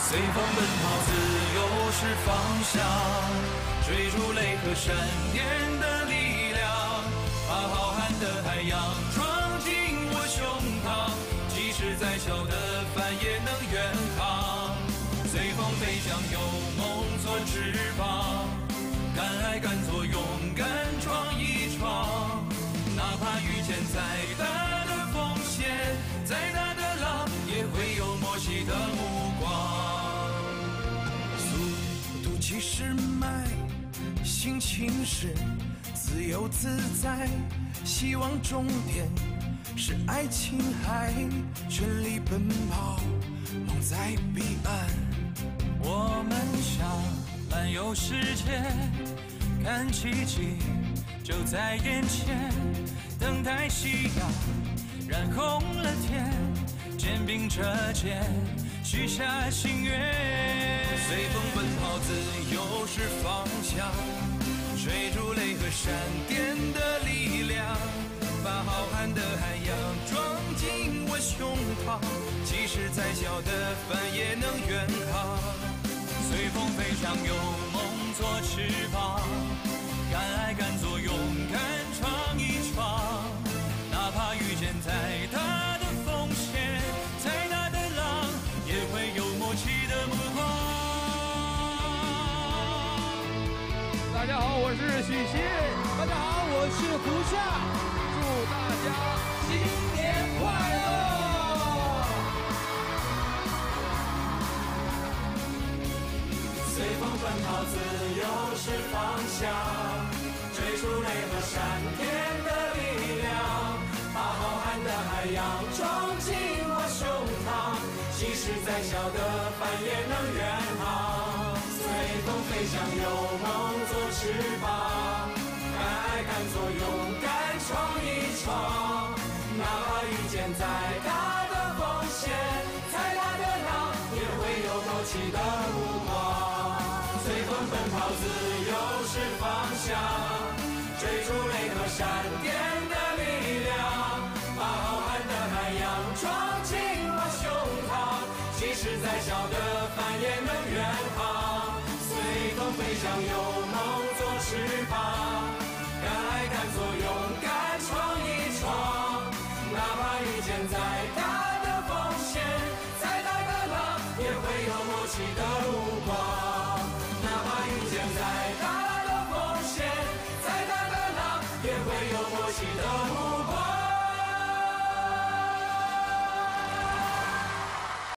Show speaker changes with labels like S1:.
S1: 随风奔跑，自由是方向，追逐雷和闪电的力量，把浩瀚的海洋装进我胸膛，即使再小的帆也能远航。随风飞翔，有梦做翅膀，敢爱敢做，勇敢闯一闯，哪怕遇见再大的风险，再大的浪，也会有默契的目光。速度70迈，心情是自由自在，希望终点是爱琴海，全力奔跑，梦在彼岸。我们想漫游世界，看奇迹就在眼前，等待夕阳染红了天，肩并着肩许下心愿。随风奔跑，自由是方向，追逐雷和闪电的力量，把浩瀚的海洋装进我胸膛，即使再小的帆也能远航。随风飞翔，有梦做翅膀，敢爱敢做，勇敢闯一闯，哪怕遇见再大的风险，再大的浪，也会有默契的目光。
S2: 大家好，我是许昕。大家好，我是胡夏。祝大家新年快乐！
S1: 随风奔跑，自由是方向，追逐雷和闪电的力量，把浩瀚的海洋装进我胸膛，即使再小的帆也能远航。随风飞翔，有梦做翅膀，敢爱敢做，勇敢闯一闯，哪怕遇见再大的风险，再大的浪，也会有默契的目光。随风奔跑，自由是方向，追逐雷和闪电的力量，把浩瀚的海洋装进我胸膛，即使再小的帆也能远航。随风飞翔，有梦做翅膀，敢爱敢做，勇敢闯一闯，哪怕遇见再大的风险，再大的浪，也会有默契的目光。再大的风险，再大的浪，也会有默契的目光。